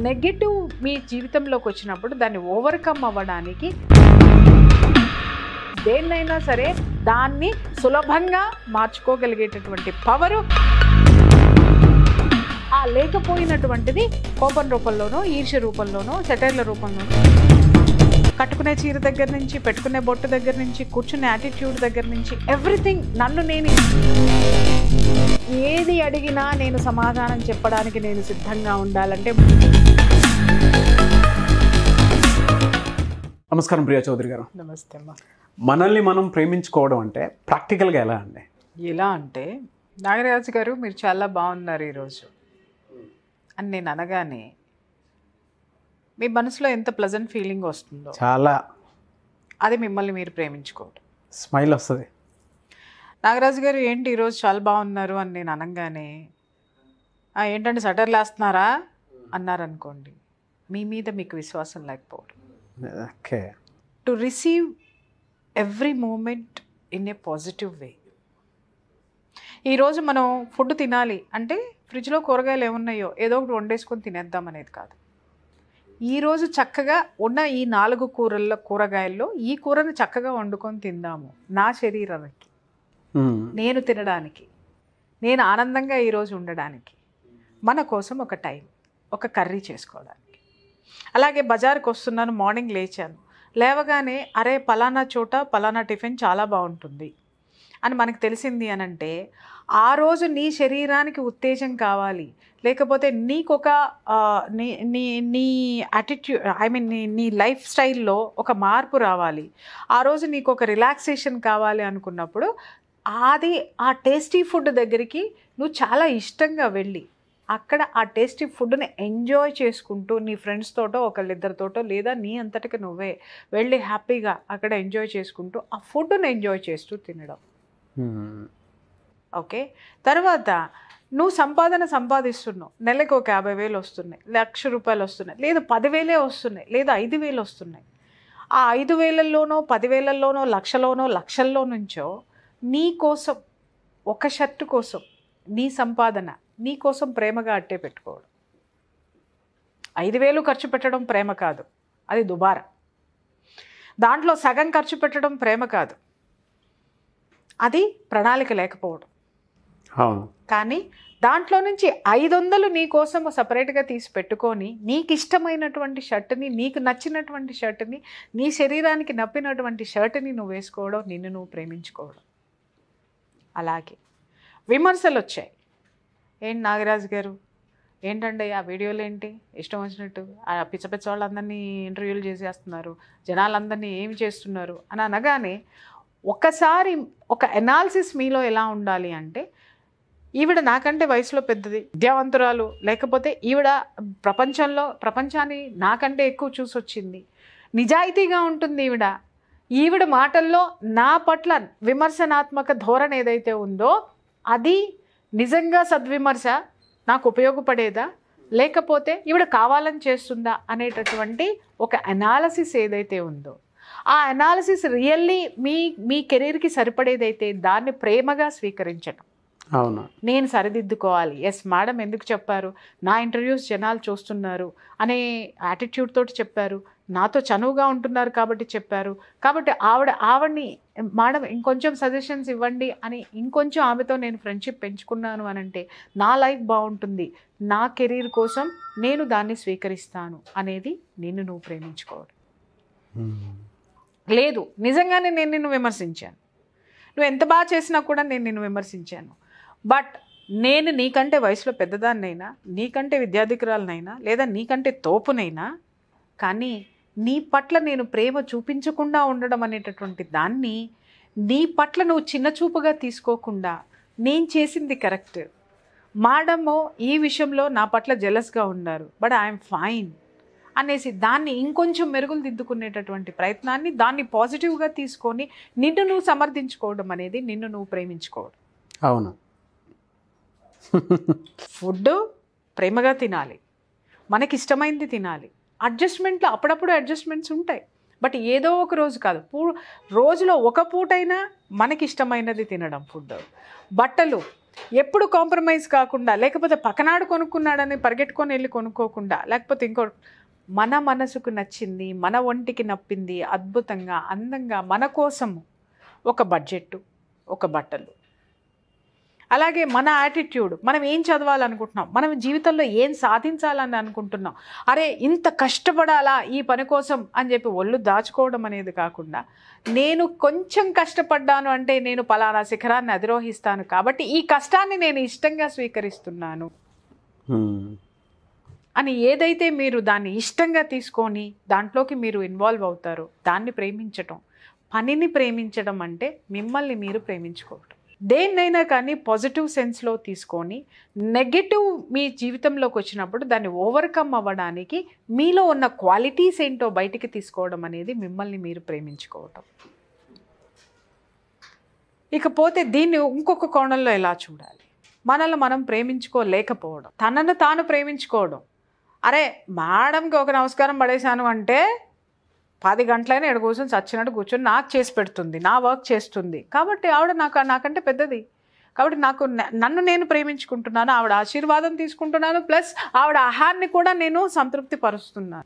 Negative మీ జీవితంలోకి వచ్చినప్పుడు దాన్ని ఓవర్కమ్ అవ్వడానికి దేన్నైనా సరే దాన్ని సులభంగా మార్చుకోగలిగేటటువంటి పవరు ఆ లేకపోయినటువంటిది కోపం రూపంలోనో ఈర్ష్య రూపంలోనో సెటైర్ల రూపంలోనో కట్టుకునే చీర దగ్గర నుంచి పెట్టుకునే బొట్టు దగ్గర నుంచి కూర్చునే యాటిట్యూడ్ దగ్గర నుంచి ఎవ్రీథింగ్ నన్ను నేను ఏది అడిగినా నేను సమాధానం చెప్పడానికి నేను సిద్ధంగా ఉండాలంటే. నమస్కారం ప్రియా చౌదరి గారు. నమస్తే అమ్మా. మనల్ని మనం ప్రేమించుకోవడం అంటే ప్రాక్టికల్గా ఎలా అండి? ఎలా అంటే నాగరాజు గారు మీరు చాలా బాగున్నారు ఈరోజు అని నేను అనగానే మీ మనసులో ఎంత ప్లెజెంట్ ఫీలింగ్ వస్తుందో చాలా, అది మిమ్మల్ని మీరు ప్రేమించుకోవడం. స్మైల్ వస్తుంది. నాగరాజు గారు ఏంటి ఈరోజు చాలా బాగున్నారు అని నేను అనగానే ఏంటంటే సటర్లు వేస్తున్నారా అన్నారనుకోండి, మీ మీద మీకు విశ్వాసం లేకపోవడం. Okay. To receive every moment in a positive way. ఈరోజు మనం ఫుడ్ తినాలి అంటే ఫ్రిడ్జ్లో కూరగాయలు ఏమున్నాయో ఏదో ఒకటి వండేసుకొని తినేద్దాం అనేది కాదు. ఈరోజు చక్కగా ఉన్న ఈ 4 కూరగాయల్లో ఈ కూరని చక్కగా వండుకొని తిందాము, నా శరీరానికి, నేను తినడానికి, నేను ఆనందంగా ఈరోజు ఉండడానికి, మన కోసం ఒక టైం, ఒక కర్రీ చేసుకోవడానికి. అలాగే బజార్కి వస్తున్నాను, మార్నింగ్ లేచాను, లేవగానే అరే పలానా చోట పలానా టిఫిన్ చాలా బాగుంటుంది అని మనకు తెలిసింది అని అంటే ఆ రోజు నీ శరీరానికి ఉత్తేజం కావాలి, లేకపోతే నీకొక నీ యాటిట్యూడ్ నీ లైఫ్ స్టైల్లో ఒక మార్పు రావాలి, ఆ రోజు నీకు ఒక రిలాక్సేషన్ కావాలి అనుకున్నప్పుడు అది ఆ టేస్టీ ఫుడ్ దగ్గరికి నువ్వు చాలా ఇష్టంగా వెళ్ళి అక్కడ ఆ టేస్టీ ఫుడ్ని ఎంజాయ్ చేసుకుంటూ నీ ఫ్రెండ్స్ తోటో ఒకళ్ళిద్దరితోటో లేదా నీ అంతటికి నువ్వే వెళ్ళి హ్యాపీగా అక్కడ ఎంజాయ్ చేసుకుంటూ ఆ ఫుడ్ని ఎంజాయ్ చేస్తూ తినడం. ఓకే. తర్వాత నువ్వు సంపాదిస్తున్నావు, నెలకు ఒక 50,000 వస్తున్నాయి, 1,00,000 రూపాయలు వస్తున్నాయి, లేదా 10,000 వస్తున్నాయి, లేదా 5,000 వస్తున్నాయి. ఆ 5,000లోనో 10,000లోనో లక్షల్లో నుంచో నీ కోసం ఒక షర్టు కోసం నీ సంపాదన నీ కోసం ప్రేమగా అట్టే పెట్టుకోవడం. 5,000 ఖర్చు పెట్టడం ప్రేమ కాదు, అది దుబారా. దాంట్లో సగం ఖర్చు పెట్టడం ప్రేమ కాదు, అది ప్రణాళిక లేకపోవడం. కానీ దాంట్లో నుంచి 500 నీ కోసం సపరేట్గా తీసి పెట్టుకొని నీకు ఇష్టమైనటువంటి షర్ట్ని, నీకు నచ్చినటువంటి షర్ట్ని, నీ శరీరానికి నప్పినటువంటి షర్ట్ని నువ్వు వేసుకోవడం, నిన్ను నువ్వు ప్రేమించుకోవడం. అలాగే విమర్శలు వచ్చాయి, ఏంటి నాగరాజు గారు ఏంటండి ఆ వీడియోలు ఏంటి ఇష్టం వచ్చినట్టు ఆ పిచ్చ వాళ్ళందరినీ ఇంటర్వ్యూలు చేసేస్తున్నారు, జనాలందరినీ ఏమి చేస్తున్నారు అని అనగానే ఒకసారి ఒక ఎనాలిసిస్ మీలో ఎలా ఉండాలి అంటే, ఈవిడ నాకంటే వయసులో పెద్దది, విద్యావంతురాలు, లేకపోతే ఈవిడ ప్రపంచాన్ని నాకంటే ఎక్కువ చూసొచ్చింది, నిజాయితీగా ఉంటుంది ఈవిడ మాటల్లో నా పట్ల విమర్శనాత్మక ధోరణి ఏదైతే ఉందో అది నిజంగా సద్విమర్శ, నాకు ఉపయోగపడేదా, లేకపోతే ఈవిడ కావాలని చేస్తుందా అనేటటువంటి ఒక అనాలిసిస్ ఏదైతే ఉందో ఆ అనాలిసిస్ రియల్లీ మీ కెరీర్కి సరిపడేదైతే దాన్ని ప్రేమగా స్వీకరించడం. అవును, నేను సరిదిద్దుకోవాలి, ఎస్ మేడం ఎందుకు చెప్పారు, నా ఇంటర్వ్యూస్ జనాలు చూస్తున్నారు అనే యాటిట్యూడ్ తోటి చెప్పారు, నాతో చనువుగా ఉంటున్నారు కాబట్టి చెప్పారు, కాబట్టి ఆవిడని మేడం ఇంకొంచెం సజెషన్స్ ఇవ్వండి అని ఇంకొంచెం ఆమెతో నేను ఫ్రెండ్షిప్ పెంచుకున్నాను అని అంటే నా లైఫ్ బాగుంటుంది, నా కెరీర్ కోసం నేను దాన్ని స్వీకరిస్తాను అనేది నిన్ను నువ్వు ప్రేమించుకోవడం. లేదు నిజంగానే నేను నిన్ను విమర్శించాను, నువ్వు ఎంత బాగా చేసినా కూడా నేను నిన్ను విమర్శించాను, బట్ నేను నీకంటే వయసులో పెద్దదాన్నైనా, నీకంటే విద్యాధికురాలనైనా, లేదా నీకంటే తోపునైనా, కానీ నీ పట్ల నేను ప్రేమ చూపించకుండా ఉండడం అనేటటువంటి దాన్ని నీ పట్ల నువ్వు చిన్న చూపుగా తీసుకోకుండా నేను చేసింది కరెక్ట్, మేడము ఈ విషయంలో నా పట్ల జెలస్గా ఉన్నారు బట్ ఐఎమ్ ఫైన్ అనేసి దాన్ని ఇంకొంచెం మెరుగులు దిద్దుకునేటటువంటి ప్రయత్నాన్ని, దాన్ని పాజిటివ్గా తీసుకొని నిన్ను నువ్వు సమర్థించుకోవడం అనేది నిన్ను నువ్వు ప్రేమించుకోవడం. అవును. ఫుడ్ ప్రేమగా తినాలి, మనకి ఇష్టమైంది తినాలి, అడ్జస్ట్మెంట్లో అప్పుడప్పుడు అడ్జస్ట్మెంట్స్ ఉంటాయి, బట్ ఏదో ఒక రోజు కాదు, రోజులో ఒక పూటైనా మనకి ఇష్టమైనది తినడం. ఫుడ్, బట్టలు, ఎప్పుడు కాంప్రమైజ్ కాకుండా, లేకపోతే పక్కనాడు కొనుక్కున్నాడని పరిగెట్టుకొని వెళ్ళి కొనుక్కోకుండా, లేకపోతే ఇంకో మన మనసుకు నచ్చింది, మన ఒంటికి నప్పింది, అద్భుతంగా అందంగా మన కోసము ఒక బడ్జెట్, ఒక బట్టలు, అలాగే మన యాటిట్యూడ్, మనం ఏం చదవాలనుకుంటున్నాం, మనం జీవితంలో ఏం సాధించాలని అనుకుంటున్నాం, అరే ఇంత కష్టపడాలా ఈ పని కోసం అని చెప్పి ఒళ్ళు దాచుకోవడం అనేది కాకుండా, నేను కొంచెం కష్టపడ్డాను అంటే నేను పలానా శిఖరాన్ని అధిరోహిస్తాను కాబట్టి ఈ కష్టాన్ని నేను ఇష్టంగా స్వీకరిస్తున్నాను అని ఏదైతే మీరు దాన్ని ఇష్టంగా తీసుకొని దాంట్లోకి మీరు ఇన్వాల్వ్ అవుతారో దాన్ని ప్రేమించటం. పనిని ప్రేమించడం అంటే మిమ్మల్ని మీరు ప్రేమించుకోవటం. దేన్నైనా కానీ పాజిటివ్ సెన్స్లో తీసుకొని నెగటివ్ మీ జీవితంలోకి వచ్చినప్పుడు దాన్ని ఓవర్కమ్ అవ్వడానికి మీలో ఉన్న క్వాలిటీస్ ఏంటో బయటికి తీసుకోవడం అనేది మిమ్మల్ని మీరు ప్రేమించుకోవటం. ఇకపోతే దీన్ని ఇంకొక కోణంలో ఎలా చూడాలి? మనల్ని మనం ప్రేమించుకోలేకపోవడం, తనను తాను ప్రేమించుకోవడం. అరే మేడంకి ఒక నమస్కారం పడేశాను అంటే 10 గంటలైనా ఎక్కడ కూర్చొని చచ్చినట్టు కూర్చొని నాకు చేసి పెడుతుంది, నా వర్క్ చేస్తుంది కాబట్టి ఆవిడ నాకంటే పెద్దది కాబట్టి నన్ను నేను ప్రేమించుకుంటున్నాను, ఆవిడ ఆశీర్వాదం తీసుకుంటున్నాను, ప్లస్ ఆవిడ ఆహారాన్ని కూడా నేను సంతృప్తి పరుస్తున్నాను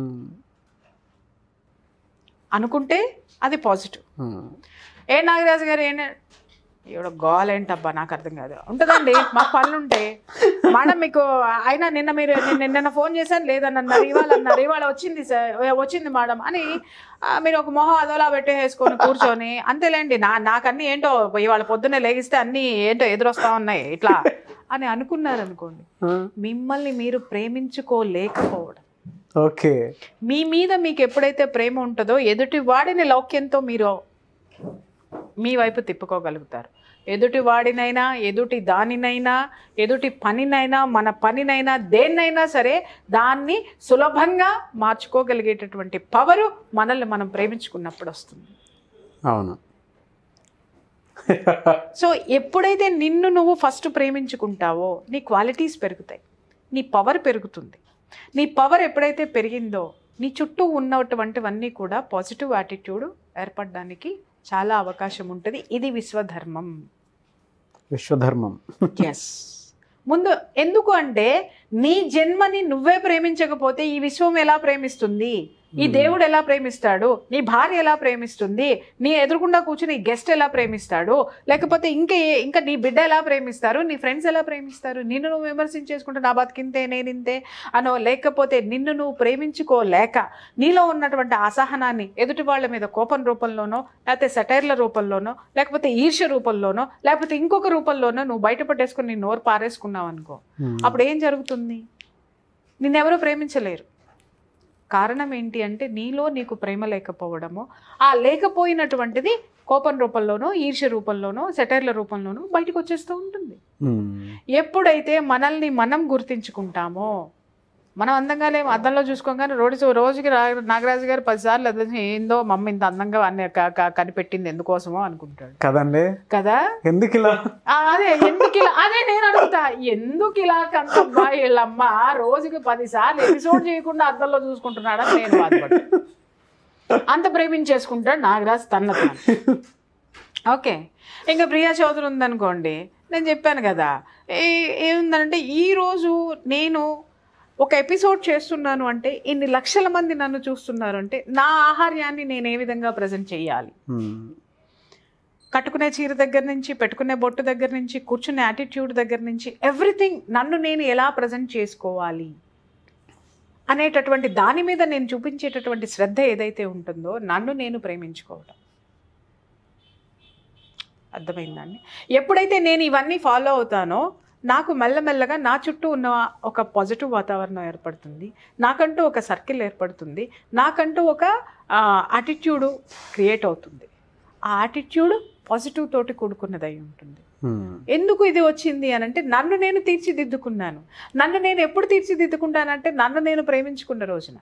అనుకుంటే అది పాజిటివ్. నాగరాజు గారు ఈవిడ గోల్ ఏంటబ్బా నాకు అర్థం కాదు ఉంటుందండి, మాకు పనులు ఉంటాయి మేడం. మీకు అయినా నిన్న ఫోన్ చేశాను లేదన్నారు, ఇవాళ వచ్చింది మేడం అని మీరు ఒక మొహం అదోలా పెట్టేసుకొని కూర్చొని అంతేలేండి నాకన్నీ ఏంటో ఇవాళ పొద్దున్నే లేగిస్తే అన్నీ ఏంటో ఎదురొస్తా ఉన్నాయి ఇట్లా అని అనుకున్నారు అనుకోండి, మిమ్మల్ని మీరు ప్రేమించుకోలేకపోవడం. ఓకే, మీ మీద మీకు ఎప్పుడైతే ప్రేమ ఉంటుందో ఎదుటి వాడిని లౌక్యంతో మీరు మీ వైపు తిప్పుకోగలుగుతారు. ఎదుటి వాడినైనా, ఎదుటి దానినైనా, ఎదుటి పనినైనా, మన పనినైనా, దేన్నైనా సరే దాన్ని సులభంగా మార్చుకోగలిగేటటువంటి పవరు మనల్ని మనం ప్రేమించుకున్నప్పుడు వస్తుంది. అవును. సో ఎప్పుడైతే నిన్ను నువ్వు ఫస్ట్ ప్రేమించుకుంటావో నీ క్వాలిటీస్ పెరుగుతాయి, నీ పవర్ పెరుగుతుంది. నీ పవర్ ఎప్పుడైతే పెరిగిందో నీ చుట్టూ ఉన్నటువంటివన్నీ కూడా పాజిటివ్ యాటిట్యూడ్ ఏర్పడడానికి చాలా అవకాశం ఉంటుంది. ఇది విశ్వధర్మం. ఎస్. ముందు ఎందుకు అంటే నీ జన్మని నువ్వే ప్రేమించకపోతే ఈ విశ్వం ఎలా ప్రేమిస్తుంది? ఈ దేవుడు ఎలా ప్రేమిస్తాడు? నీ భార్య ఎలా ప్రేమిస్తుంది? నీ ఎదురుకుండా కూర్చుని గెస్ట్ ఎలా ప్రేమిస్తాడు? లేకపోతే ఇంకా నీ బిడ్డ ఎలా ప్రేమిస్తారు? నీ ఫ్రెండ్స్ ఎలా ప్రేమిస్తారు? నిన్ను నువ్వు విమర్శించేసుకుంటూ నా బతికింతే నేనింతే అనో, లేకపోతే నిన్ను నువ్వు ప్రేమించుకోలేక నీలో ఉన్నటువంటి అసహనాన్ని ఎదుటి వాళ్ళ మీద కోపం రూపంలోనో, లేకపోతే సెటైర్ల రూపంలోనో, లేకపోతే ఈర్ష్య రూపంలోనో, లేకపోతే ఇంకొక రూపంలోనో నువ్వు బయటపడేసుకుని నీ నోరు పారేసుకున్నావు అనుకో, అప్పుడు ఏం జరుగుతుంది? నిన్నెవరూ ప్రేమించలేరు. కారణం ఏంటి అంటే నీలో నీకు ప్రేమ లేకపోవడము, ఆ లేకపోయినటువంటిది కోపం రూపంలోనో, ఈర్ష్య రూపంలోనో, సెటైర్ల రూపంలోనో బయటకు వచ్చేస్తూ ఉంటుంది. ఎప్పుడైతే మనల్ని మనం గుర్తించుకుంటామో, మనం అందంగా లేము, అద్దంలో చూసుకోగానే రోజుకి నాగరాజు గారు 10 సార్లు అది ఏందో మమ్మ ఇంత అందంగా అన్ని కనిపెట్టింది ఎందుకోసమో అనుకుంటాడు కదండి. కదా, ఎందుకు ఇలా? అదే నేను అడుగుతా, ఎందుకు ఇలా కంటబ్బా వీళ్ళమ్మ రోజుకి 10 సార్లు ఎపిసోడ్ చేయకుండా అద్దంలో చూసుకుంటున్నాడని నేను బాధపడ్డా. అంత ప్రేమించేసుకుంటాడు నాగరాజు తన. ఓకే, ఇంకా ప్రియా చౌదరి ఉందనుకోండి, నేను చెప్పాను కదా ఏముందంటే ఈరోజు నేను ఒక ఎపిసోడ్ చేస్తున్నాను అంటే ఇన్ని లక్షల మంది నన్ను చూస్తున్నారు అంటే నా ఆహార్యాన్ని నేను ఏ విధంగా ప్రజెంట్ చేయాలి, కట్టుకునే చీర దగ్గర నుంచి, పెట్టుకునే బొట్టు దగ్గర నుంచి, కూర్చునే యాటిట్యూడ్ దగ్గర నుంచి ఎవ్రీథింగ్ నన్ను నేను ఎలా ప్రజెంట్ చేసుకోవాలి అనేటటువంటి దాని మీద నేను చూపించేటటువంటి శ్రద్ధ ఏదైతే ఉంటుందో నన్ను నేను ప్రేమించుకోవడం. అర్థమైందండి? ఎప్పుడైతే నేను ఇవన్నీ ఫాలో అవుతానో నాకు మెల్లమెల్లగా నా చుట్టూ ఉన్న ఒక పాజిటివ్ వాతావరణం ఏర్పడుతుంది, నాకంటూ ఒక సర్కిల్ ఏర్పడుతుంది, నాకంటూ ఒక యాటిట్యూడ్ క్రియేట్ అవుతుంది. ఆ యాటిట్యూడ్ పాజిటివ్ తోటి కూడుకున్నదై ఉంటుంది. ఎందుకు ఇది వచ్చింది అని అంటే నన్ను నేను తీర్చిదిద్దుకున్నాను. నన్ను నేను ఎప్పుడు తీర్చిదిద్దుకుంటానంటే నన్ను నేను ప్రేమించుకున్న రోజున.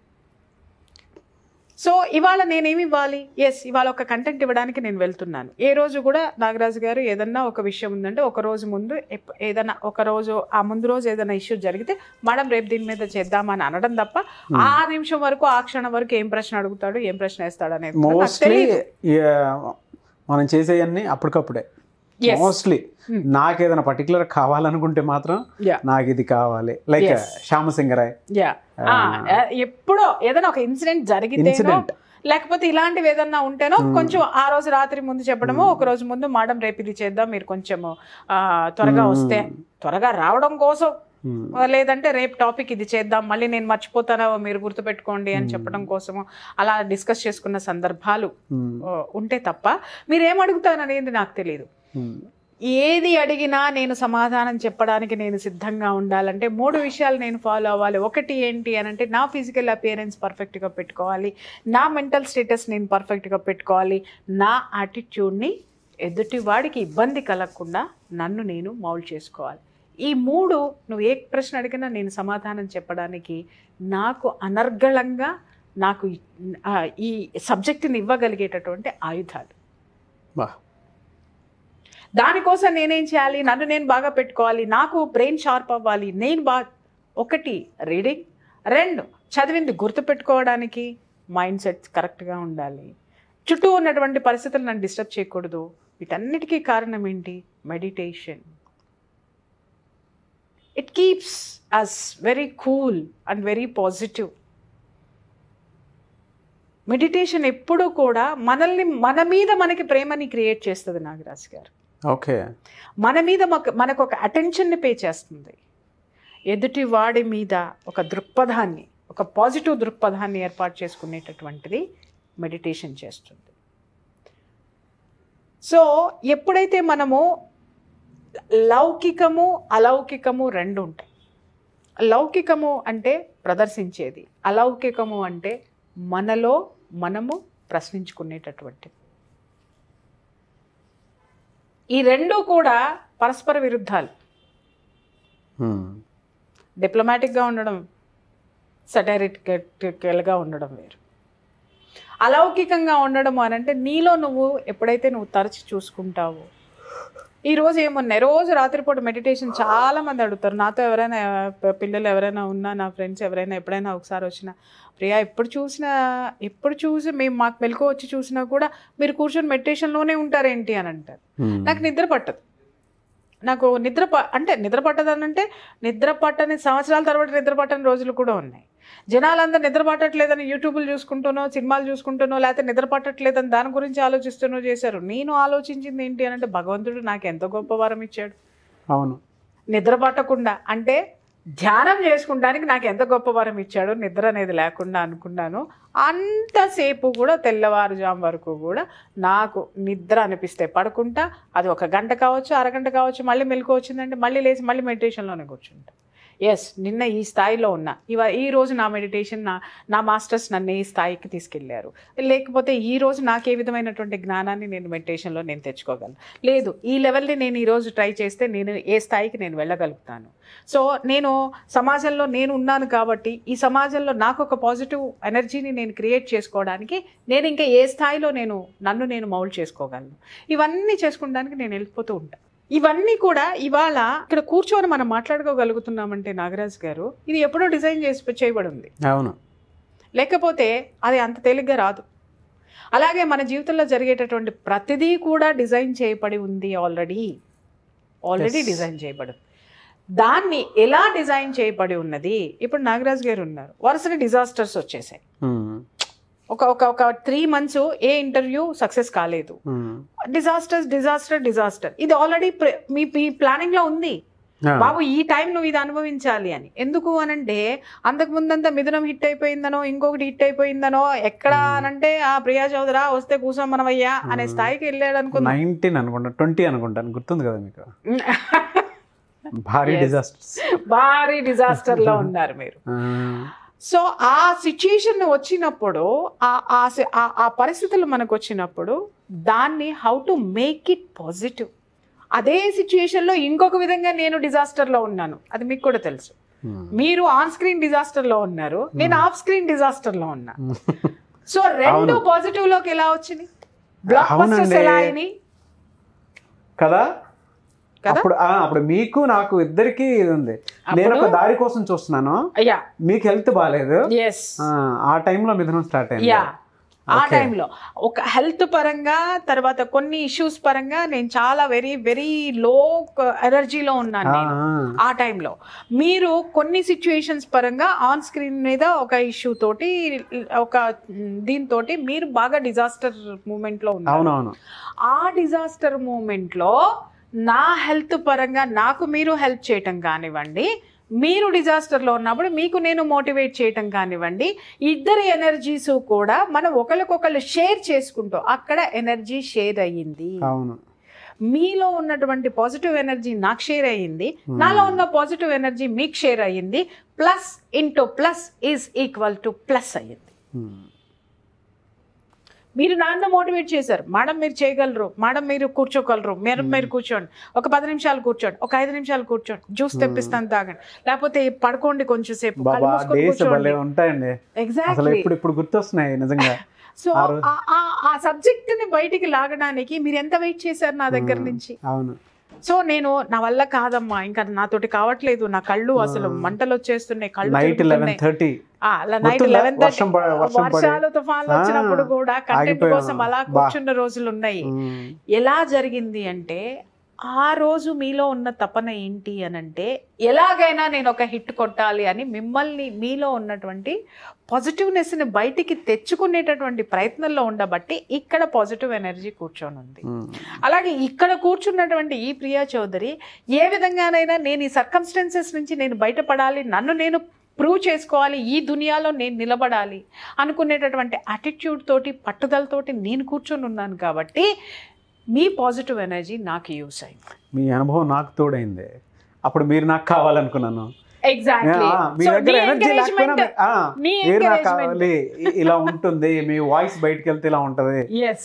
సో ఇవాళ నేనేమి ఇవ్వాలి? ఎస్, ఇవాళ ఒక కంటెంట్ ఇవ్వడానికి నేను వెళ్తున్నాను. ఏ రోజు కూడా నాగరాజు గారు ఏదన్నా ఒక విషయం ఉందంటే ఒక రోజు ముందు ఏదైనా ఒక రోజు ఆ ముందు రోజు ఏదైనా ఇష్యూ జరిగితే మేడం రేపు దీని మీద చేద్దామని అనడం తప్ప ఆ నిమిషం వరకు ఆ క్షణం వరకు ఏం ప్రశ్న అడుగుతాడు, ఏం ప్రశ్న వేస్తాడు అనేది మోస్ట్లీ మనం చేసేవన్నీ అప్పటికప్పుడే. మోస్ట్లీ నాకు ఏదైనా పర్టికులర్ కావాలనుకుంటే మాత్రం నాకు ఇది కావాలి, లైక్ శ్యామసింగరాయ్. ఎప్పుడో ఏదైనా ఒక ఇన్సిడెంట్ జరిగితేనో లేకపోతే ఇలాంటివి ఏదన్నా ఉంటేనో కొంచెం ఆ రోజు రాత్రి ముందు చెప్పడము, ఒక రోజు ముందు మేడం రేపు ఇది చేద్దాం, మీరు కొంచెము త్వరగా వస్తే, త్వరగా రావడం కోసం, లేదంటే రేపు టాపిక్ ఇది చేద్దాం, మళ్ళీ నేను మర్చిపోతానో మీరు గుర్తుపెట్టుకోండి అని చెప్పడం కోసము అలా డిస్కస్ చేసుకున్న సందర్భాలు ఉంటే తప్ప మీరేం అడుగుతారనేది నాకు తెలియదు. ఏది అడిగినా నేను సమాధానం చెప్పడానికి నేను సిద్ధంగా ఉండాలంటే 3 విషయాలు నేను ఫాలో అవ్వాలి. ఒకటి ఏంటి అని అంటే నా ఫిజికల్ అపియరెన్స్ పర్ఫెక్ట్గా పెట్టుకోవాలి, నా మెంటల్ స్టేటస్ నేను పర్ఫెక్ట్గా పెట్టుకోవాలి, నా యాటిట్యూడ్ని ఎదుటి వాడికి ఇబ్బంది కలగకుండా నన్ను నేను మౌల్డ్ చేసుకోవాలి. ఈ 3 నువ్వు ఏ ప్రశ్న అడిగినా నేను సమాధానం చెప్పడానికి నాకు అనర్గళంగా నాకు ఈ సబ్జెక్టుని ఇవ్వగలిగేటటువంటి ఆయుధాలు. దానికోసం నేనేం చేయాలి, నన్ను నేను బాగా పెట్టుకోవాలి, నాకు బ్రెయిన్ షార్ప్ అవ్వాలి, నేను ఒకటి రీడింగ్, 2 చదివింది గుర్తుపెట్టుకోవడానికి మైండ్ సెట్ కరెక్ట్గా ఉండాలి, చుట్టూ ఉన్నటువంటి పరిస్థితులు నన్ను డిస్టర్బ్ చేయకూడదు. వీటన్నిటికీ కారణం ఏంటి? Meditation. It keeps us very cool and very positive. Meditation ఎప్పుడూ కూడా మన మీద మనకి ప్రేమని క్రియేట్ చేస్తుంది నాగరాజ్ గారు. ఓకే, మన మీద మనకు ఒక అటెన్షన్ని పే చేస్తుంది. ఎదుటి వాడి మీద ఒక దృక్పథాన్ని, ఒక పాజిటివ్ దృక్పథాన్ని ఏర్పాటు చేసుకునేటటువంటిది మెడిటేషన్ చేస్తుంది. సో ఎప్పుడైతే మనము లౌకికము అలౌకికము 2 ఉంటాయి. లౌకికము అంటే ప్రదర్శించేది, అలౌకికము అంటే మనలో మనము ప్రశ్నించుకునేటటువంటిది. ఈ 2 కూడా పరస్పర విరుద్ధాలు. డిప్లొమాటిక్గా ఉండడం, సటైరిటికల్గా ఉండడం వేరు. అలౌకికంగా ఉండడం అని అంటే నీలో నువ్వు ఎప్పుడైతే నువ్వు తరచి చూసుకుంటావో. ఈరోజు ఏమున్నాయి, రోజు రాత్రిపూట మెడిటేషన్ చాలామంది అడుగుతారు. నాతో ఎవరైనా పిల్లలు ఎవరైనా ఉన్నా, నా ఫ్రెండ్స్ ఎవరైనా ఎప్పుడైనా ఒకసారి వచ్చినా, ప్రియా ఎప్పుడు చూసి మేము మాకు మెలకు వచ్చి చూసినా కూడా మీరు కూర్చొని మెడిటేషన్లోనే ఉంటారేంటి అని అంటారు. నాకు నిద్ర పట్టదు. నాకు నిద్ర పట్టదనంటే నిద్ర పట్టని సంవత్సరాల తర్వాత నిద్ర పట్టని రోజులు కూడా ఉన్నాయి. జనాలందరూ నిద్ర పట్టట్లేదని యూట్యూబ్లు చూసుకుంటానో, సినిమాలు చూసుకుంటానో, లేకపోతే నిద్ర పట్టట్లేదని దాని గురించి ఆలోచిస్తూనో చేశారు. నేను ఆలోచించింది ఏంటి అని అంటే భగవంతుడు నాకు ఎంత గొప్ప వరం ఇచ్చాడు. అవును, నిద్ర పట్టకుండా అంటే ధ్యానం చేసుకుంటానికి నాకు ఎంత గొప్ప వరం ఇచ్చాడు. నిద్ర అనేది లేకుండా అనుకున్నాను. అంతసేపు కూడా తెల్లవారుజాము వరకు కూడా నాకు నిద్ర అనిపిస్తే పడుకుంటా. అది 1 గంట కావచ్చు, అరగంట కావచ్చు. మళ్ళీ మెలకు వచ్చిందంటే మళ్ళీ లేచి మళ్ళీ మెడిటేషన్లోనే కూర్చుంటా. ఎస్, నిన్న ఈ స్థాయిలో ఉన్నా, ఈరోజు నా మెడిటేషన్ నా మాస్టర్స్ నన్ను ఈ స్థాయికి తీసుకెళ్లారు. లేకపోతే ఈరోజు నాకు ఏ విధమైనటువంటి జ్ఞానాన్ని నేను మెడిటేషన్లో నేను తెచ్చుకోగలను. లేదు, ఈ లెవెల్ని నేను ఈరోజు ట్రై చేస్తే నేను ఏ స్థాయికి నేను వెళ్ళగలుగుతాను. సో నేను సమాజంలో నేను ఉన్నాను కాబట్టి ఈ సమాజంలో నాకు ఒక పాజిటివ్ ఎనర్జీని నేను క్రియేట్ చేసుకోవడానికి నేను ఇంకా ఏ స్థాయిలో నన్ను నేను మౌల్డ్ చేసుకోగలను. ఇవన్నీ చేసుకోవడానికి నేను వెళ్ళిపోతూ ఉంటాను. ఇవన్నీ కూడా ఇవాళ ఇక్కడ కూర్చొని మనం మాట్లాడుకోగలుగుతున్నామంటే నాగరాజ్ గారు, ఇది ఎప్పుడో డిజైన్ చేయబడి ఉంది. అవును, లేకపోతే అది అంత తేలిగ్గా రాదు. అలాగే మన జీవితంలో జరిగేటటువంటి ప్రతిదీ కూడా డిజైన్ చేయబడి ఉంది. ఆల్రెడీ డిజైన్ చేయబడి. దాన్ని ఎలా డిజైన్ చేయబడి ఉన్నది? ఇప్పుడు నాగరాజ్ గారు ఉన్నారు, వరుసగా డిజాస్టర్స్ వచ్చేసాయి. ఒక 3 months ఏ ఇంటర్వ్యూ సక్సెస్ కాలేదు. డిజాస్టర్. ఇది ఆల్రెడీ మీ ప్లానింగ్ లో ఉంది. బాబు ఈ టైం నువ్వు ఇది అనుభవించాలి అని. ఎందుకు అనంటే అంతకు ముందంతా మిథునం హిట్ అయిపోయిందనో, ఇంకొకటి హిట్ అయిపోయిందనో, ఎక్కడ అనంటే ఆ ప్రియా చౌదరా వస్తే కూర్చోం మనమయ్యా అనే స్థాయికి వెళ్ళాడు అనుకున్నా. 19 అనుకుంటా, 20 అనుకుంటాను, గుర్తుంది కదా మీకు. భారీ డిజాస్టర్ లో ఉన్నారు మీరు. సో ఆ సిచ్యుయేషన్ వచ్చినప్పుడు, ఆ పరిస్థితులు మనకు వచ్చినప్పుడు దాన్ని how to make it positive. అదే సిచ్యుయేషన్లో ఇంకొక విధంగా నేను డిజాస్టర్లో ఉన్నాను, అది మీకు కూడా తెలుసు. మీరు ఆన్ స్క్రీన్ డిజాస్టర్లో ఉన్నారు, నేను ఆఫ్ స్క్రీన్ డిజాస్టర్లో ఉన్నా. సో 2 పాజిటివ్లోకి ఎలా వచ్చింది? బ్లాక్ బస్టర్స్ ఎలా అయినాయి కదా? అప్పుడు మీకు నాకు ఇద్దరికి ఇది ఉంది. నేను ఒక దారి కోసం చూస్తున్నాను, మీకు హెల్త్ బాగాలేదు, ఆ టైంలో మిథునం స్టార్ట్ అయింది. ఆ టైంలో ఒక హెల్త్ పరంగా, తర్వాత కొన్ని ఇష్యూస్ పరంగా నేను చాలా వెరీ వెరీ లో ఎనర్జీలో ఉన్నాను నేను ఆ టైంలో. మీరు కొన్ని సిచ్యుయేషన్స్ పరంగా ఆన్ స్క్రీన్ మీద ఒక ఇష్యూ తోటి, ఒక దీంతో మీరు బాగా డిజాస్టర్ మూమెంట్లో ఉన్నారు. ఆ డిజాస్టర్ మూమెంట్లో నా హెల్త్ పరంగా నాకు మీరు హెల్ప్ చేయటం కానివ్వండి, మీరు డిజాస్టర్లో ఉన్నప్పుడు మీకు నేను మోటివేట్ చేయటం కానివ్వండి, ఇద్దరి ఎనర్జీస్ కూడా మనం ఒకరికొకరు షేర్ చేసుకుంటూ అక్కడ ఎనర్జీ షేర్ అయ్యింది. మీలో ఉన్నటువంటి పాజిటివ్ ఎనర్జీ నాకు షేర్ అయ్యింది, నాలో ఉన్న పాజిటివ్ ఎనర్జీ మీకు షేర్ అయ్యింది. Plus into plus is equal to plus అయ్యింది. మీరు నాన్న మోటివేట్ చేశారు, మేడం మీరు చేయగలరు, మేడం మీరు కూర్చోగలరు, మీరు కూర్చోండి, ఒక 10 నిమిషాలు కూర్చోండి, ఒక 5 నిమిషాలు కూర్చోండి, జ్యూస్ తెప్పిస్తాను తాగండి, లేకపోతే పడుకోండి కొంచెం సేపు. ఎగ్జాక్ట్లీ, ఇప్పుడు గుర్తొస్తున్నాయి నిజంగా. సో ఆ సబ్జెక్ట్ ని బయటికి లాగడానికి మీరు ఎంత వెయిట్ చేశారు నా దగ్గర నుంచి. సో నేను నా వల్ల కాదమ్మా, ఇంకా నాతోటి కావట్లేదు, నా కళ్ళు అసలు మంటలు వచ్చేస్తున్నాయి, కళ్ళు నైట్ 11:30 వర్షాలు తుఫాన్లు వచ్చినప్పుడు కూడా కంటెంట్ కోసం అలా కూర్చున్న రోజులు ఉన్నాయి. ఎలా జరిగింది అంటే, ఆ రోజు మీలో ఉన్న తపన ఏంటి అనంటే, ఎలాగైనా నేను ఒక హిట్ కొట్టాలి అని మిమ్మల్ని, మీలో ఉన్నటువంటి పాజిటివ్నెస్ని బయటికి తెచ్చుకునేటటువంటి ప్రయత్నంలో ఉండబట్టి ఇక్కడ పాజిటివ్ ఎనర్జీ కూర్చొని ఉంది. అలాగే ఇక్కడ కూర్చున్నటువంటి ఈ ప్రియా చౌదరి ఏ విధంగానైనా నేను ఈ సర్కమ్స్టెన్సెస్ నుంచి నేను బయటపడాలి, నన్ను నేను ప్రూవ్ చేసుకోవాలి, ఈ దునియాలో నేను నిలబడాలి అనుకునేటటువంటి యాటిట్యూడ్ తోటి, పట్టుదలతోటి నేను కూర్చొని ఉన్నాను. కాబట్టి మీ పాజిటివ్ ఎనర్జీ నాకు యూస్ అయింది, మీ అనుభవం నాకు తోడైంది. అప్పుడు మీరు నాకు కావాలనుకున్నాను. ఇలా ఉంటుంది, మీ వాయిస్ బయటకు వెళ్తే ఇలా ఉంటది.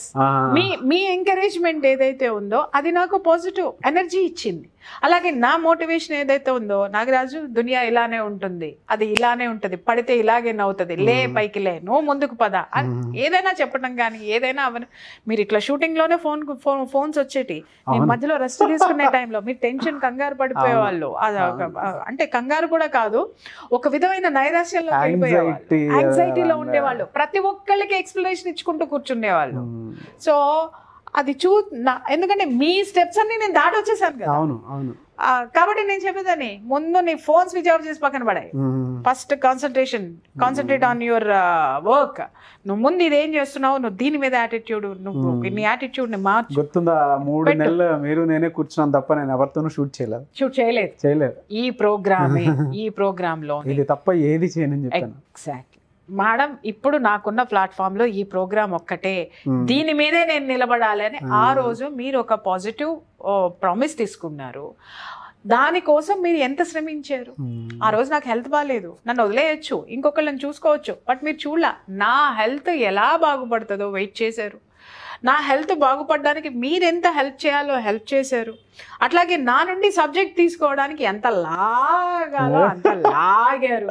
మీ ఎంకరేజ్మెంట్ ఏదైతే ఉందో అది నాకు పాజిటివ్ ఎనర్జీ ఇచ్చింది. అలాగే నా మోటివేషన్ ఏదైతే ఉందో, నాగరాజు దునియా ఇలానే ఉంటుంది, అది ఇలానే ఉంటుంది, పడితే ఇలాగే నవ్వుతుంది, లే పైకి లే, నువ్వు ముందుకు పద అని ఏదైనా చెప్పడం కానీ ఏదైనా అవని. మీరు ఇట్లా షూటింగ్ లోనే ఫోన్స్ వచ్చేటి, నేను మధ్యలో రెస్ట్ తీసుకునే టైంలో మీరు టెన్షన్ కంగారు పడిపోయేవాళ్ళు. అంటే కంగారు కూడా కాదు, ఒక విధమైన నైరాశ్యంలో వెళ్ళిపోయేవాళ్ళు, యాంగ్జైటీలో ఉండేవాళ్ళు, ప్రతి ఒక్కళ్ళకి ఎక్స్ప్లెనేషన్ ఇచ్చుకుంటూ కూర్చునేవాళ్ళు. సో అది ఎందుకంటే మీ స్టెప్స్ అన్ని నేను దాటి వచ్చేసాను కదా. కాబట్టి నేను చెప్పేదాన్ని, ముందు నీ ఫోన్ స్విచ్ ఆఫ్ చేసి పక్కన పడాయి, first concentrate on your work. నువ్వు ముందు ఇదేం చేస్తున్నావు, నువ్వు దీని మీద యాటిట్యూడ్, నువ్వు నీ యాటిట్యూడ్ ని మార్చు. గుర్తుందా, 3 నెలలు మీరు నేనే కూర్చున్నాను తప్ప నేను ఎవరితోనూ షూట్ చేయలేదు. ఈ ప్రోగ్రామ్ లో ఇది తప్ప ఏది చేయను. ఎగ్జాక్ట్లీ మేడం, ఇప్పుడు నాకున్న ప్లాట్ఫామ్ లో ఈ ప్రోగ్రామ్ ఒక్కటే, దీని మీదే నేను నిలబడాలని ఆ రోజు మీరు ఒక పాజిటివ్ ప్రామిస్ తీసుకున్నారు. దానికోసం మీరు ఎంత శ్రమించారు. ఆ రోజు నాకు హెల్త్ బాగాలేదు, నన్ను వదిలేయచ్చు, ఇంకొకళ్ళని చూసుకోవచ్చు, బట్ మీరు చూడలా నా హెల్త్ ఎలా బాగుపడుతుందో వెయిట్ చేశారు. నా హెల్త్ బాగుపడడానికి మీరు ఎంత హెల్ప్ చేయాలో హెల్ప్ చేశారు. అట్లాగే నా నుండి సబ్జెక్ట్ తీసుకోవడానికి ఎంత లాగాలో అంత లాగారు.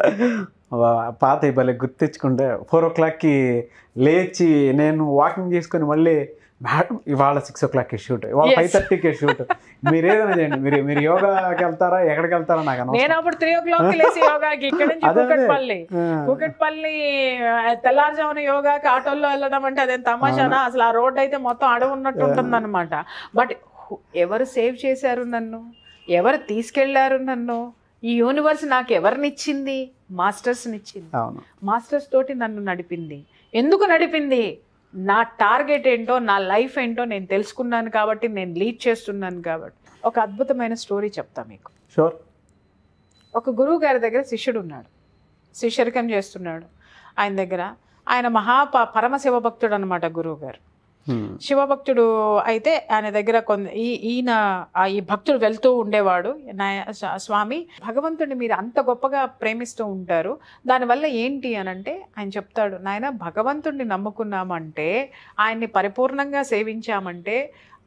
పాత భలే గుర్తించుకుంటే 4 o'clockకి లేచి నేను వాకింగ్ చేసుకుని మళ్ళీ మేడం ఇవాళ 6 o'clockకి షూట్, ఇవాళ 5:30కి షూట్, మీరు ఏదైనా చేయండి, మీరు యోగాకి వెళ్తారా, ఎక్కడికి వెళ్తారా నాకు. నేను అప్పుడు 3 o'clockకి లేచి యోగాకి, ఇక్కడ నుంచి కూకట్పల్లి తెల్లారుజామున యోగాకి ఆటోల్లో వెళ్ళడం అంటే అదేం తమాషానా. అసలు ఆ రోడ్ అయితే మొత్తం అడవి ఉన్నట్టు ఉంటుంది అనమాట. బట్ ఎవరు సేవ్ చేశారు నన్ను, ఎవరు తీసుకెళ్లారు నన్ను, ఈ యూనివర్స్ నాకు ఎవరినిచ్చింది, మాస్టర్స్ని ఇచ్చింది. మాస్టర్స్ తోటి నన్ను నడిపింది. ఎందుకు నడిపింది, నా టార్గెట్ ఏంటో, నా లైఫ్ ఏంటో నేను తెలుసుకున్నాను కాబట్టి, నేను లీడ్ చేస్తున్నాను కాబట్టి. ఒక అద్భుతమైన స్టోరీ చెప్తా మీకు. షూర్. ఒక గురువు గారి దగ్గర శిష్యుడు ఉన్నాడు, శిష్యరికం చేస్తున్నాడు. ఆయన దగ్గర ఆయన పరమ శివభక్తుడు అనమాట గురువు గారు. శివభక్తుడు అయితే ఆయన దగ్గర ఈ భక్తుడు వెళ్తూ ఉండేవాడు, స్వామి భగవంతుడిని మీరు అంత గొప్పగా ప్రేమిస్తూ ఉంటారు, దానివల్ల ఏంటి అనంటే ఆయన చెప్తాడు, నాయన భగవంతుడిని నమ్ముకున్నామంటే, ఆయన్ని పరిపూర్ణంగా సేవించామంటే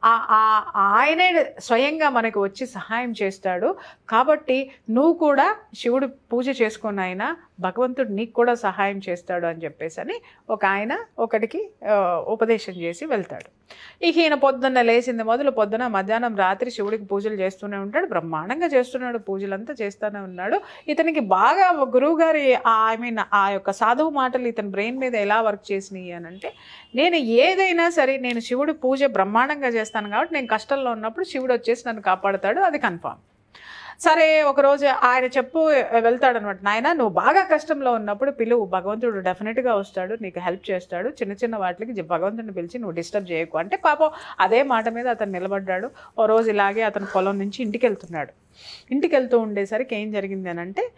ఆయనే స్వయంగా మనకు వచ్చి సహాయం చేస్తాడు. కాబట్టి నువ్వు కూడా శివుడు పూజ చేసుకున్న ఆయన భగవంతుడు నీకు కూడా సహాయం చేస్తాడు అని చెప్పేసి అని ఒక ఆయన ఒకటికి ఉపదేశం చేసి వెళ్తాడు. ఇక ఈయన పొద్దున్న లేచింది మొదలు పొద్దున మధ్యాహ్నం రాత్రి శివుడికి పూజలు చేస్తూనే ఉంటాడు, బ్రహ్మాండంగా చేస్తున్నాడు, పూజలంతా చేస్తూనే ఉన్నాడు. ఇతనికి బాగా గురువు గారి ఆ యొక్క సాధువు మాటలు ఇతని బ్రెయిన్ మీద ఎలా వర్క్ చేసినాయి అని అంటే, నేను ఏదైనా సరే నేను శివుడి పూజ బ్రహ్మాండంగా చేస్తాను కాబట్టి నేను కష్టంలో ఉన్నప్పుడు శివుడు వచ్చేసి నన్ను కాపాడుతాడు, అది కన్ఫామ్. సరే ఒకరోజు ఆయన వెళ్తాడనమాట, నాయన నువ్వు బాగా కష్టంలో ఉన్నప్పుడు పిలువు, భగవంతుడు డెఫినెట్గా వస్తాడు, నీకు హెల్ప్ చేస్తాడు, చిన్న చిన్న వాటికి భగవంతుడిని పిలిచి నువ్వు డిస్టర్బ్ చేయకు అంటే పాపం అదే మాట మీద అతను నిలబడ్డాడు. ఓ రోజు ఇలాగే అతను పొలం నుంచి ఇంటికి వెళ్తున్నాడు. ఇంటికి వెళ్తూ ఉండేసరికి ఏం జరిగింది అని అంటే,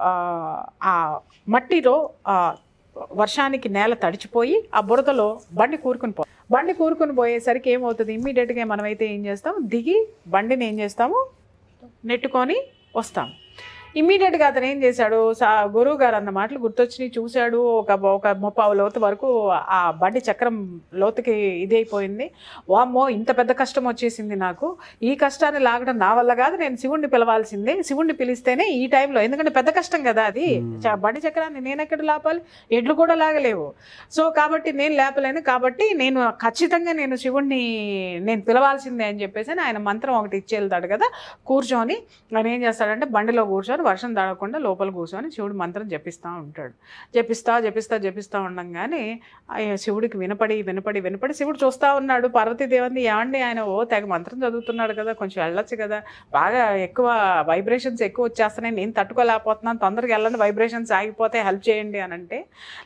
ఆ మట్టిలో వర్షానికి నేల తడిచిపోయి ఆ బురదలో బండి కూరుకుని పోయేసరికి ఏమవుతుంది, ఇమ్మీడియట్గా మనమైతే ఏం చేస్తాం, దిగి బండిని ఏం చేస్తాము, నెట్టుకొని వస్తాం. ఇమ్మీడియట్గా అతను ఏం చేశాడు, గురువు గారు అన్న మాటలు గుర్తొచ్చి చూశాడు. ఒక 30 లోతు వరకు ఆ బండి చక్రం లోతుకి ఇది అయిపోయింది. వామ్మో ఇంత పెద్ద కష్టం వచ్చేసింది నాకు, ఈ కష్టాన్ని లాగడం నా వల్ల కాదు, నేను శివుణ్ణి పిలవాల్సిందే, శివుణ్ణి పిలిస్తేనే ఈ టైంలో, ఎందుకంటే పెద్ద కష్టం కదా అది, బండి చక్రాన్ని నేను ఎక్కడ లాపాలి, ఎడ్లు కూడా లాగలేవు, సో కాబట్టి నేను లేపలేను, కాబట్టి నేను ఖచ్చితంగా నేను శివుణ్ణి నేను పిలవాల్సిందే అని చెప్పేసి ఆయన మంత్రం ఒకటి ఇచ్చి వెళ్తాడు కదా. కూర్చొని ఆయన ఏం చేస్తాడంటే బండిలో కూర్చొని వర్షం తడకుండా లోపల కూర్చొని శివుడు మంత్రం జపిస్తూ ఉంటాడు. జపిస్తా ఉండగానే శివుడికి వినపడి శివుడు చూస్తూ ఉన్నాడు. పార్వతీదేవిని ఏమండి ఆయన తెగ మంత్రం చదువుతున్నాడు కదా, కొంచెం వెళ్ళొచ్చు కదా, బాగా ఎక్కువ వైబ్రేషన్స్ ఎక్కువ వచ్చేస్తున్నాయి, నేను తట్టుకోలేకపోతున్నాను, తొందరగా వెళ్ళండి, వైబ్రేషన్స్ ఆగిపోతే హెల్ప్ చేయండి అని అంటే,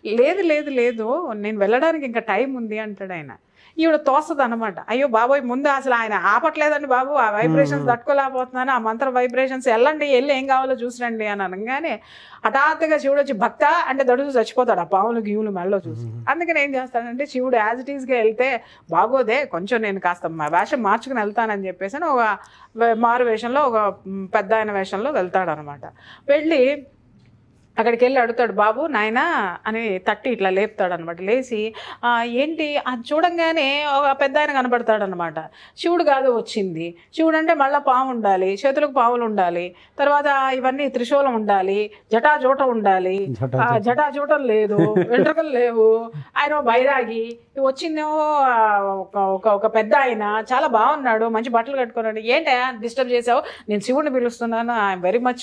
లేదు నేను వెళ్ళడానికి ఇంకా టైం ఉంది అంటాడు ఆయన. ఈవిడ తోస్తుంది అనమాట, అయ్యో బాబోయ్ ముందు అసలు ఆయన ఆపట్లేదండి బాబు, ఆ వైబ్రేషన్స్ తట్టుకోలేకపోతున్నాను, ఆ మంత్ర వైబ్రేషన్స్ వెళ్ళి ఏం కావాలో చూసిరండి అని అనగానే హఠాత్తుగా శివుడు వచ్చి భక్త అంటే దడుచు చచ్చిపోతాడు, ఆ పాములు గీవులు మెళ్ళలో చూసి. అందుకని ఏం చేస్తాడంటే శివుడు యాజ్ ఇట్ ఈస్గా వెళ్తే బాగోదే, కొంచెం నేను కాస్త వేషం మార్చుకుని వెళ్తానని చెప్పేసి ఒక మారు వేషంలో, ఒక పెద్ద ఆయన వేషంలో వెళ్తాడు అనమాట. వెళ్ళి అక్కడికి వెళ్ళి అడుగుతాడు, బాబు నాయనా అని తట్టి ఇట్లా లేపుతాడు అనమాట. లేచి ఏంటి అది చూడంగానే ఒక పెద్ద ఆయన కనబడతాడు అనమాట. శివుడు కాదు వచ్చింది, శివుడు అంటే మళ్ళీ పాము ఉండాలి, చేతులకు పాములు ఉండాలి, తర్వాత ఇవన్నీ త్రిశూలం ఉండాలి, జటాజూట ఉండాలి, జటాజూటం లేదు, వెంట్రుకలు లేవు, ఆయన బైరాగి, వచ్చిందేమో ఒక పెద్ద ఆయన చాలా బాగున్నాడు, మంచి బట్టలు కట్టుకున్నాడు, ఏంటి డిస్టర్బ్ చేసావు, నేను శివుడిని పిలుస్తున్నాను, I'm very much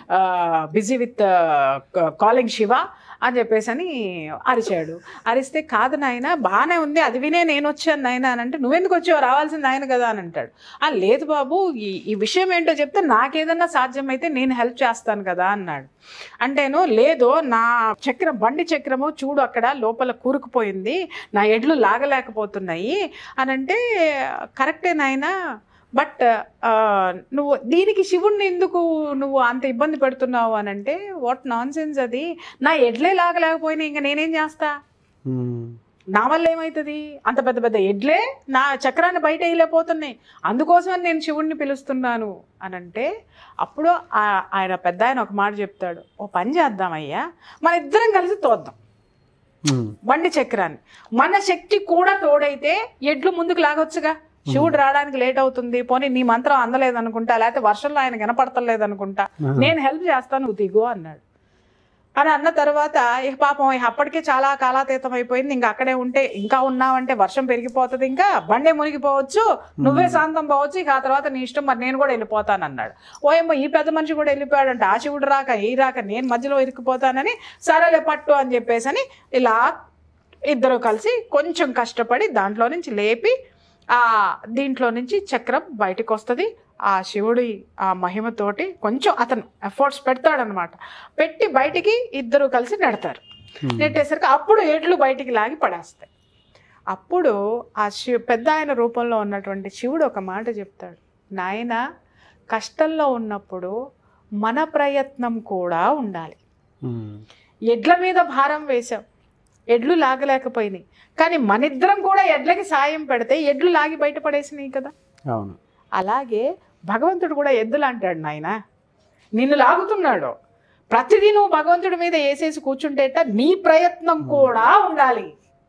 busy with calling Shiva అని చెప్పేసి అని అరిచాడు. అరిస్తే కాదు నాయన బాగానే ఉంది, అది వినే నేను వచ్చాను నాయన అని అంటే, నువ్వెందుకు వచ్చావు, రావాల్సింది ఆయన కదా అని అంటాడు. లేదు బాబు ఈ విషయం ఏంటో చెప్తే నాకేదన్నా సాధ్యమైతే నేను హెల్ప్ చేస్తాను కదా అన్నాడు. అంటేను లేదు నా బండి చక్రము చూడు అక్కడ లోపల కూరుకుపోయింది, నా ఎడ్లు లాగలేకపోతున్నాయి అని అంటే, కరెక్టే నాయన, బట్ నువ్వు దీనికి శివుణ్ణి ఎందుకు నువ్వు అంత ఇబ్బంది పెడుతున్నావు అని అంటే, వాట్ నాన్ సెన్స్ అది, నా ఎడ్లే లాగలేకపోయినా ఇంకా నేనేం చేస్తా, నా వల్ల ఏమవుతుంది, అంత పెద్ద పెద్ద ఎడ్లే నా చక్రాన్ని బయట వేయలేకపోతున్నాయి, అందుకోసం నేను శివుణ్ణి పిలుస్తున్నాను అని అంటే, అప్పుడు ఆయన పెద్ద ఆయన ఒక మాట చెప్తాడు, ఓ పని చేద్దామయ్యా, మన ఇద్దరం కలిసి తోద్దాం బండి చక్రాన్ని, మన శక్తి కూడా తోడైతే ఎడ్లు ముందుకు లాగొచ్చుగా, శివుడు రావడానికి లేట్ అవుతుంది, పోనీ నీ మంత్రం అందలేదనుకుంటా, లేకపోతే వర్షంలో ఆయన కనపడతలేదనుకుంటా, నేను హెల్ప్ చేస్తాను, నువ్వు దిగు అన్నాడు. అని అన్న తర్వాత ఇక పాపం అప్పటికే చాలా కాలాతీతం అయిపోయింది, ఇంకా అక్కడే ఉంటే ఇంకా ఉన్నావంటే వర్షం పెరిగిపోతుంది, ఇంకా బండే మునిగిపోవచ్చు, నువ్వే శాంతం పోవచ్చు, ఇక ఆ తర్వాత నీ ఇష్టం, మరి నేను కూడా వెళ్ళిపోతాను అన్నాడు. ఓయేమో ఈ పెద్ద మనిషి కూడా వెళ్ళిపోయాడంటే, ఆ శివుడు రాక నేను మధ్యలో ఇరుక్కుపోతానని, సరేలే పట్టు అని చెప్పేసి అని ఇలా ఇద్దరు కలిసి కొంచెం కష్టపడి దాంట్లో నుంచి లేపి దీంట్లో నుంచి చక్రం బయటకు వస్తుంది. ఆ శివుడి ఆ మహిమతోటి కొంచెం అతను ఎఫర్ట్స్ పెడతాడనమాట, పెట్టి బయటికి ఇద్దరు కలిసి నెడతారు. నెట్టేసరికి అప్పుడు ఎడ్లు బయటికి లాగి పడేస్తాయి. అప్పుడు ఆ పెద్ద ఆయన రూపంలో ఉన్నటువంటి శివుడు ఒక మాట చెప్తాడు, నాయన కష్టంలో ఉన్నప్పుడు మన ప్రయత్నం కూడా ఉండాలి, ఎడ్ల మీద భారం వేశాం, ఎడ్లు లాగలేకపోయినాయి, కానీ మనిద్దరం కూడా ఎడ్లకి సాయం పెడితే ఎడ్లు లాగి బయటపడేసినాయి కదా. అవును, అలాగే భగవంతుడు కూడా ఎద్దులు అంటాడు, నాయన నిన్ను లాగుతున్నాడు, ప్రతిదీ నువ్వు భగవంతుడి మీద వేసేసి కూర్చుంటేట నీ ప్రయత్నం కూడా ఉండాలి.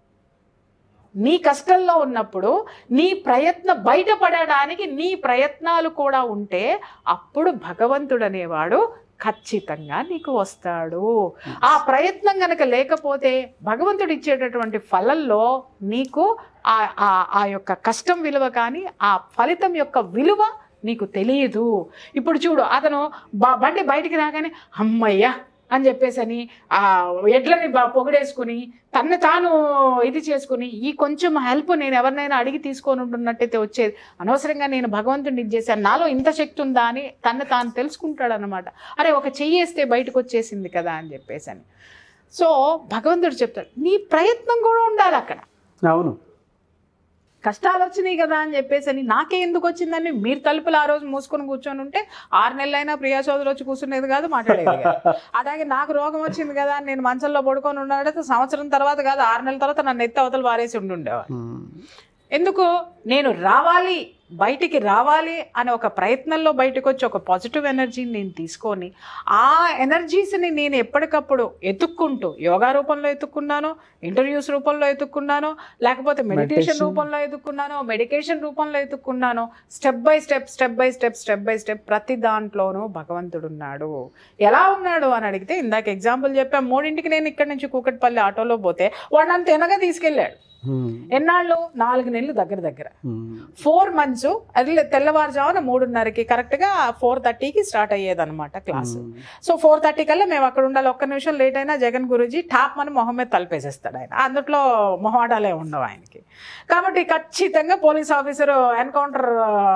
నీ కష్టంలో ఉన్నప్పుడు నీ ప్రయత్నం బయటపడడానికి నీ ప్రయత్నాలు కూడా ఉంటే అప్పుడు భగవంతుడు అనేవాడు ఖచ్చితంగా నీకు వస్తాడు. ఆ ప్రయత్నం గనక లేకపోతే భగవంతుడు ఇచ్చేటటువంటి ఫలంలో నీకు ఆ యొక్క కష్టం విలువ కానీ ఆ ఫలితం యొక్క విలువ నీకు తెలియదు. ఇప్పుడు చూడు, అతను బండి బయటికి రాగానే అమ్మయ్య అని చెప్పేసని ఆ ఎడ్లని పొగిడేసుకుని తన్ను తాను ఇది చేసుకుని ఈ కొంచెం హెల్ప్ నేను ఎవరినైనా అడిగి తీసుకొని ఉంటున్నట్టయితే వచ్చేది. అనవసరంగా నేను భగవంతుడిని ఇది చేశాను, నాలో ఇంత శక్తి ఉందా అని తన్ను తాను తెలుసుకుంటాడు అనమాట. అరే ఒక చెయ్యి వేస్తే బయటకు వచ్చేసింది కదా అని చెప్పేసని. సో భగవంతుడు చెప్తాడు నీ ప్రయత్నం కూడా ఉండాలి అక్కడ. అవును, కష్టాలు వచ్చినాయి కదా అని చెప్పేసి నాకే ఎందుకు వచ్చిందని మీరు తలుపులు ఆ రోజు మూసుకొని కూర్చొని ఉంటే 6 నెలలైనా ప్రియా చౌదరి వచ్చి కూర్చునేది కాదు, మాట్లాడేది కాదు. అలాగే నాకు రోగం వచ్చింది కదా అని నేను మంచంలో పడుకొని ఉన్నాడైతే సంవత్సరం తర్వాత కాదు 6 నెలల తర్వాత నన్ను ఎత్తి అవతలు వారేసి ఉండేవాడు. ఎందుకు? నేను రావాలి, బయటికి రావాలి అనే ఒక ప్రయత్నంలో బయటకు వచ్చి ఒక పాజిటివ్ ఎనర్జీని నేను తీసుకొని ఆ ఎనర్జీస్ని నేను ఎప్పటికప్పుడు ఎత్తుక్కుంటూ యోగా రూపంలో ఎత్తుక్కున్నాను, ఇంటర్వ్యూస్ రూపంలో ఎత్తుక్కున్నాను, లేకపోతే మెడిటేషన్ రూపంలో ఎత్తుక్కున్నాను, మెడికేషన్ రూపంలో ఎత్తుక్కున్నాను. స్టెప్ బై స్టెప్ ప్రతి దాంట్లోనూ భగవంతుడు ఉన్నాడు. ఎలా ఉన్నాడు అని అడిగితే ఇందాక ఎగ్జాంపుల్ చెప్పాను. 3ంటికి నేను ఇక్కడి నుంచి కూకట్పల్లి ఆటోలో పోతే వాడు నన్ను తినగా తీసుకెళ్ళాడు. ఎన్నాళ్ళు? 4 నెలలు దగ్గర 4 months. అది తెల్లవారుజామున 3:30కి కరెక్ట్గా 4:30కి స్టార్ట్ అయ్యేదన్నమాట క్లాసు. సో 4:30 కల్లా మేము అక్కడ ఉండాలి. ఒక్క నిమిషం లేట్ అయినా జగన్ గురూజీ టాప్ మన మొహం మీద తలిపేసేస్తాడు. ఆయన అందులో మొహమాటాలే ఉండవు ఆయనకి. కాబట్టి ఖచ్చితంగా పోలీస్ ఆఫీసర్ ఎన్కౌంటర్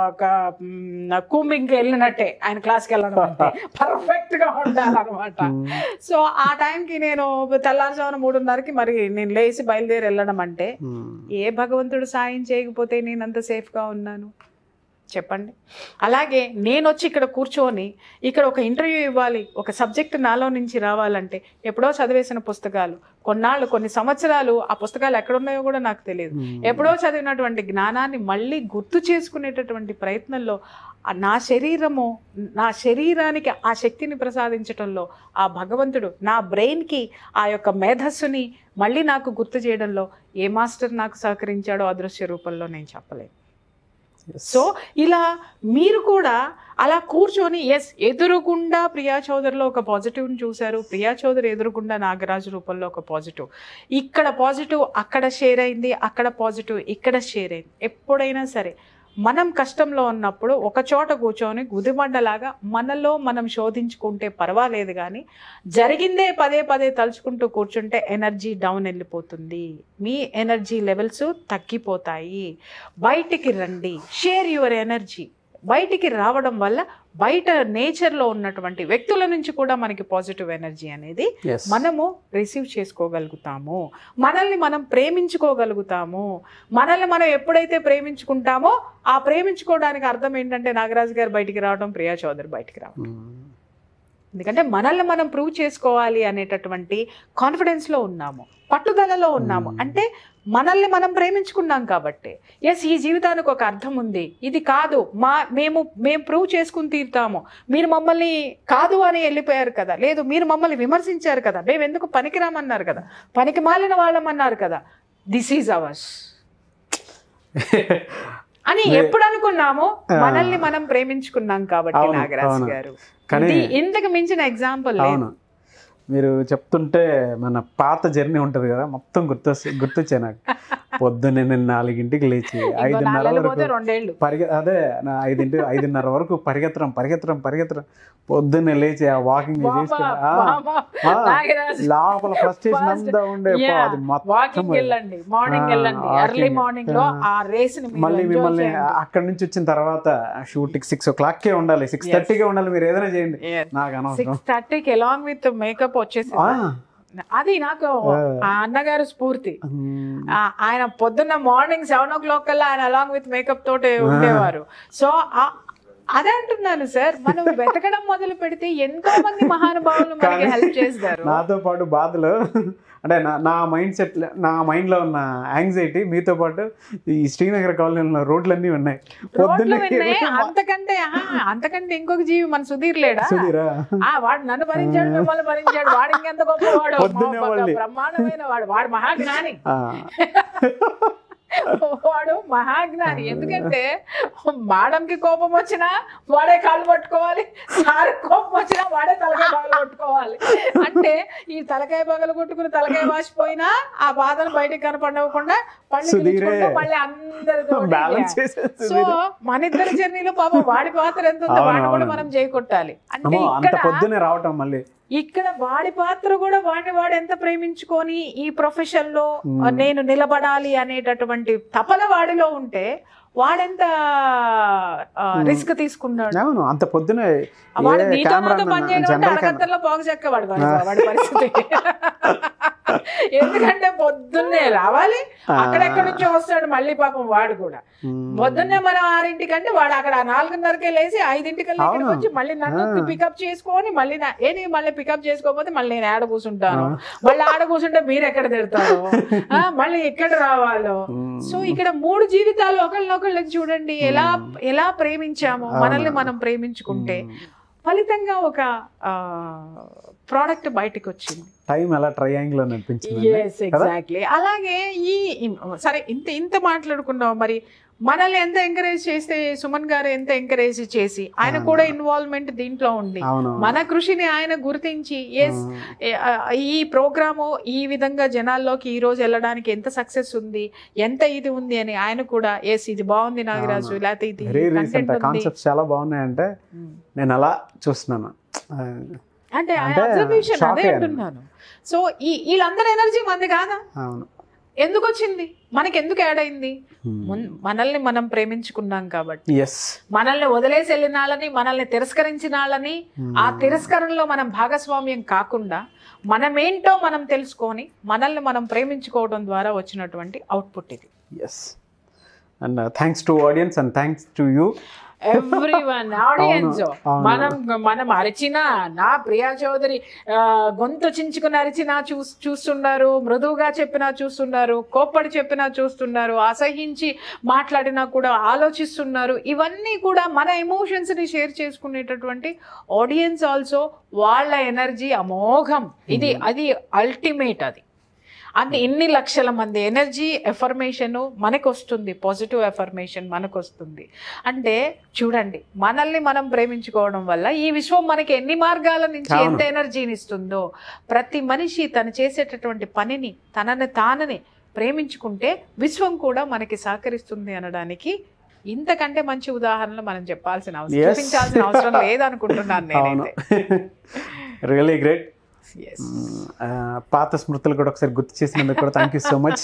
కూంబింగ్కి వెళ్ళినట్టే ఆయన క్లాస్కి వెళ్ళడం అంటే పర్ఫెక్ట్గా ఉండాలన్నమాట. సో ఆ టైంకి నేను తెల్లారుజామున 3:30కి మరి నేను లేచి బయలుదేరి వెళ్ళడం అంటే ఏ భగవంతుడు సాయం చేయకపోతే నేను అంత సేఫ్గా ఉన్నాను చెప్పండి. అలాగే నేను వచ్చి ఇక్కడ కూర్చొని ఇక్కడ ఒక ఇంటర్వ్యూ ఇవ్వాలి, ఒక సబ్జెక్ట్ నాలో నుంచి రావాలంటే ఎప్పుడో చదివేసిన పుస్తకాలు, కొన్ని సంవత్సరాలు ఆ పుస్తకాలు ఎక్కడున్నాయో కూడా నాకు తెలియదు. ఎప్పుడో చదివినటువంటి జ్ఞానాన్ని మళ్ళీ గుర్తు చేసుకునేటటువంటి ప్రయత్నంలో నా శరీరానికి ఆ శక్తిని ప్రసాదించడంలో ఆ భగవంతుడు నా బ్రెయిన్కి ఆ యొక్క మేధస్సుని మళ్ళీ నాకు గుర్తు చేయడంలో ఏ మాస్టర్ నాకు సహకరించాడో అదృశ్య రూపంలో నేను చెప్పలేను. సో ఇలా మీరు కూడా అలా కూర్చొని ఎదురుగుండా ప్రియా చౌదరిలో ఒక పాజిటివ్ని చూశారు, ప్రియా చౌదరి ఎదురుగుండా నాగరాజు రూపంలో ఒక పాజిటివ్, ఇక్కడ పాజిటివ్ అక్కడ షేర్ అయింది, అక్కడ పాజిటివ్ ఇక్కడ షేర్ అయింది. ఎప్పుడైనా సరే మనం కష్టంలో ఉన్నప్పుడు ఒక చోట కూర్చొని గుదిబండలాగా మనలో మనం శోధించుకుంటే పర్వాలేదు, కానీ జరిగిందే పదే తలుచుకుంటూ కూర్చుంటే ఎనర్జీ డౌన్ వెళ్ళిపోతుంది, మీ ఎనర్జీ లెవెల్స్ తగ్గిపోతాయి. బయటికి రండి, షేర్ యువర్ ఎనర్జీ. బయటికి రావడం వల్ల బయట నేచర్లో ఉన్నటువంటి వ్యక్తుల నుంచి కూడా మనకి పాజిటివ్ ఎనర్జీ అనేది మనము రిసీవ్ చేసుకోగలుగుతాము, మనల్ని మనం ప్రేమించుకోగలుగుతాము. మనల్ని మనం ఎప్పుడైతే ప్రేమించుకుంటామో ఆ ప్రేమించుకోవడానికి అర్థం ఏంటంటే నాగరాజు గారు బయటికి రావడం, ప్రియా చౌదరి బయటికి రావడం. ఎందుకంటే మనల్ని మనం ప్రూవ్ చేసుకోవాలి అనేటటువంటి కాన్ఫిడెన్స్లో ఉన్నాము, పట్టుదలలో ఉన్నాము. అంటే మనల్ని మనం ప్రేమించుకున్నాం కాబట్టి ఈ జీవితానికి ఒక అర్థం ఉంది, ఇది కాదు మేము ప్రూవ్ చేసుకుని తీరుతాము. మీరు మమ్మల్ని కాదు అని వెళ్ళిపోయారు కదా, లేదు మీరు మమ్మల్ని విమర్శించారు కదా, మేము ఎందుకు పనికిరామన్నారు కదా, పనికి మాలిన వాళ్ళమన్నారు కదా, దిస్ ఈజ్ అవర్స్ అని ఎప్పుడు అనుకున్నాము. మనల్ని మనం ప్రేమించుకున్నాం కాబట్టి నాగరాజు గారు, ఇంతకు మించిన ఎగ్జాంపుల్ లేదు. మీరు చెప్తుంటే మన పాత జర్నీ ఉంటుంది కదా, మొత్తం గుర్తొచ్చాయి నాకు. పొద్దున్నే నేను 4ంటికి లేచి 5:30 వరకు అదే 5:30 వరకు పరిగెత్తడం పొద్దున్నే లేచి ఆ వాకింగ్ లోపల ఫ్రస్ట్రేషన్ అంతా ఉండే. మళ్ళీ మిమ్మల్ని అక్కడి నుంచి వచ్చిన తర్వాత షూట్కి 6 o'clockకే ఉండాలి, 6:30కే ఉండాలి, మీరు ఏదైనా చేయండి నాకు అనవసరం. 6:30కి along with మేకప్ వచ్చేసి అది నాకు ఆ అన్నగారు స్ఫూర్తి. ఆయన పొద్దున్న మార్నింగ్ 7 o'clock కల్లా ఆయన అలాంగ్ విత్ మేకప్ తోటే ఉండేవారు. సో అదే అంటున్నాను సార్, మనం వెతకడం మొదలు పెడితే ఎంతో మంది మహానుభావులు మనకి హెల్ప్ చేస్తారు. నాతో పాటు బాధలు అంటే నా మైండ్లో ఉన్న యాంగ్జైటీ మీతో పాటు ఈ శ్రీనగర్ కాలనీలో ఉన్న రోడ్లన్నీ ఉన్నాయి. అంతకంటే ఇంకొక జీవి మన సుధీర్ లేడా? వాడు నన్ను భరించాడు, మిమ్మల్ని భరించాడు, వాడు ఇంకెంత గొప్పవాడు, బ్రహ్మాండమైన వాడు మహాజ్ఞాని. వాడు మహాజ్ఞాని. ఎందుకంటే మేడంకి కోపం వచ్చినా వాడే కాళ్ళు పట్టుకోవాలి, సార్ కోపం వచ్చినా వాడే తలకాయ పగలు కొట్టుకోవాలి. అంటే ఈ తలకాయ పగలు కొట్టుకుని తలకాయ వాసిపోయినా ఆ బాధను బయటకు కనపడకుండా మళ్ళీ అందరితో. సో మన ఇద్దరి జర్నీలో పాపం వాడి పాత్ర ఎంత ఉందో వాడిని కూడా మనం చేయకొట్టాలి. అంటే ఇక్కడ వాడి పాత్ర కూడా వాడు ఎంత ప్రేమించుకొని ఈ ప్రొఫెషన్ లో నేను నిలబడాలి అనేటటువంటి తపన వాడిలో ఉంటే వాడెంత రిస్క్ తీసుకున్నాడు. అంత పొద్దునే వాడు నీతో నాతో పనిచేయడం అంటే అరగంటలో పోగు చెక్కవాడు వాడి పరిస్థితి. ఎందుకంటే పొద్దున్నే రావాలి, అక్కడెక్కడి నుంచో వస్తాడు మళ్ళీ పాపం వాడు కూడా. పొద్దున్నే మనం 6:00 వాడు అక్కడ 4:30కే లేచి 5:00 వచ్చి మళ్ళీ నన్ను పికప్ చేసుకొని మళ్ళీ మళ్ళీ పికప్ చేసుకోకపోతే మళ్ళీ నేను ఆడ కూర్చుంటాను, మళ్ళీ ఆడ కూర్చుంటే మీరు ఎక్కడ తిడతారు, మళ్ళీ ఎక్కడ రావాలో. సో ఇక్కడ 3 జీవితాలు ఒకళ్ళనొకళ్ళకి చూడండి ఎలా ప్రేమించామో. మనల్ని మనం ప్రేమించుకుంటే ఫలితంగా ఒక ప్రోడక్ట్ బయటకు వచ్చింది. టైం ఎలా ట్రయాంగిల్ అనిపించింది. ఎగ్జాక్ట్లీ. అలాగే సరే ఇంత మాట్లాడుకున్నాం. మరి మనల్ని ఎంత ఎంకరేజ్ చేస్తే సుమన్ గారు ఎంత ఎంకరేజ్ చేసి ఆయన కూడా ఇన్వాల్వ్మెంట్ దీంట్లో ఉండి మన కృషిని ఆయన గుర్తించి ఈ ప్రోగ్రాము ఈ విధంగా జనాల్లోకి ఈ రోజు వెళ్ళడానికి ఎంత సక్సెస్ ఉంది, ఎంత ఇది ఉంది అని ఆయన కూడా ఇది బాగుంది నాగరాజు, లేకపోతే ఇది కాన్సెప్ట్స్ చాలా బాగున్నాయంటే నేను అలా చూస్తున్నాను. అంటే అబ్జర్వేషన్ అదే అంటున్నాను. సో వీళ్ళందరి ఎనర్జీ మంది కాదా? ఎందుకు వచ్చింది, మనకి ఎందుకు యాడ్ అయింది? మనల్ని మనం ప్రేమించుకున్నాం కాబట్టి. మనల్ని వదిలేసి వెళ్ళిన వాళ్ళని, మనల్ని తిరస్కరించిన వాళ్ళని, ఆ తిరస్కరణలో మనం భాగస్వామ్యం కాకుండా మనమేంటో మనం తెలుసుకొని మనల్ని మనం ప్రేమించుకోవడం ద్వారా వచ్చినటువంటి అవుట్పుట్ ఇది. And thanks to audience and thanks to you everyone. Audience మనం అరిచినా, నా ప్రియా చౌదరి గొంతు చించుకుని అరిచినా చూస్తున్నారు, మృదువుగా చెప్పినా చూస్తున్నారు, కోప్పడి చెప్పినా చూస్తున్నారు, అసహించి మాట్లాడినా కూడా ఆలోచిస్తున్నారు. ఇవన్నీ కూడా మన ఎమోషన్స్ ని షేర్ చేసుకునేటటువంటి ఆడియన్స్ ఆల్సో. వాళ్ళ ఎనర్జీ అమోఘం. అది అల్టిమేట్. అది ఇన్ని లక్షల మంది ఎనర్జీ ఎఫర్మేషన్ మనకు వస్తుంది, పాజిటివ్ ఎఫర్మేషన్ మనకు వస్తుంది. అంటే చూడండి, మనల్ని మనం ప్రేమించుకోవడం వల్ల ఈ విశ్వం మనకి ఎన్ని మార్గాల నుంచి ఎంత ఎనర్జీని ఇస్తుందో. ప్రతి మనిషి తను చేసేటటువంటి పనిని, తానని ప్రేమించుకుంటే విశ్వం కూడా మనకి సహకరిస్తుంది అనడానికి ఇంతకంటే మంచి ఉదాహరణలు మనం చూపించాల్సిన అవసరం లేదనుకుంటున్నాను నేనైతే. Really great. పాత స్మృతులు కూడా ఒకసారి గుర్తు చేసినందుకు కూడా thank you so much.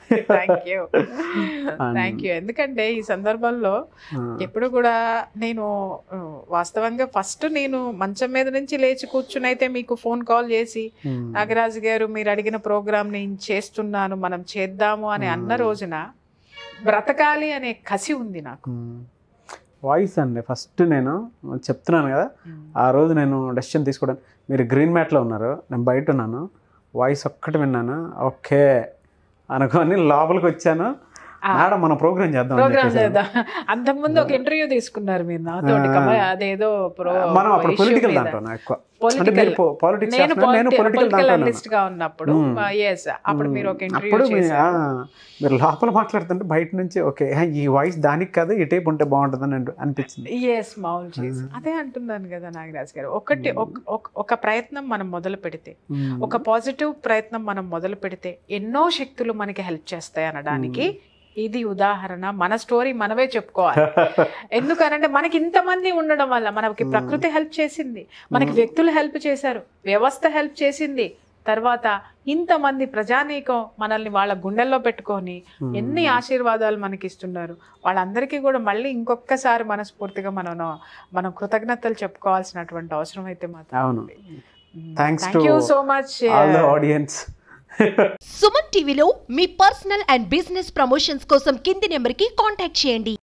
Thank you. ఎందుకంటే ఈ సందర్భంలో ఎప్పుడు కూడా నేను వాస్తవంగా ఫస్ట్ నేను మంచం మీద నుంచి లేచి కూర్చుని అయితే మీకు ఫోన్ కాల్ చేసి నాగరాజు గారు మీరు అడిగిన ప్రోగ్రామ్ నేను చేస్తున్నాను, మనం చేద్దాము అని అన్న రోజున బ్రతకాలి అనే కసి ఉంది నాకు. వాయిస్ అండి ఫస్ట్ నేను చెప్తున్నాను కదా, ఆ రోజు నేను డెసిషన్ తీసుకోవడానికి మీరు గ్రీన్ మ్యాట్లో ఉన్నారు, నేను బయట ఉన్నాను, వాయిస్ ఒక్కటి విన్నాను, ఓకే అనుకొని లోపలికి వచ్చాను. మేడం మనం ప్రోగ్రామ్ చేద్దాం. అంతకుముందు ఒక ఇంటర్వ్యూ తీసుకున్నారు మీరు నాతో, అదేదో మనం అప్పుడు పొలిటికల్ దాంట్లో ఎక్కువ మీరు లోపల మాట్లాడుతుంటే బయట నుంచి ఓకే ఈ వాయిస్ దానికి కదా ఈ టైప్ ఉంటే బాగుంటుందని అనిపించింది. అదే అంటున్నాను కదా నాగరాజ్ గారు. ఒక ప్రయత్నం మనం మొదలు పెడితే, ఒక పాజిటివ్ ప్రయత్నం మనం మొదలు పెడితే ఎన్నో శక్తులు మనకి హెల్ప్ చేస్తాయి అనడానికి ఇది ఉదాహరణ. మన స్టోరీ మనమే చెప్పుకోవాలి. ఎందుకనంటే మనకి ఇంతమంది ఉండడం వల్ల మనకి ప్రకృతి హెల్ప్ చేసింది, మనకి వ్యక్తులు హెల్ప్ చేశారు, వ్యవస్థ హెల్ప్ చేసింది, తర్వాత ఇంతమంది ప్రజానీకం మనల్ని వాళ్ళ గుండెల్లో పెట్టుకొని ఎన్ని ఆశీర్వాదాలు మనకి ఇస్తున్నారు. వాళ్ళందరికీ కూడా మళ్ళీ ఇంకొకసారి మనస్ఫూర్తిగా మనం కృతజ్ఞతలు చెప్పుకోవాల్సినటువంటి అవసరం అయితే మాత్రం. Thank you so much audience. Suman టీవీలో మీ పర్సనల్ అండ్ బిజినెస్ ప్రమోషన్స్ కోసం కింది నెంబర్కి కాంటాక్ట్ చేయండి.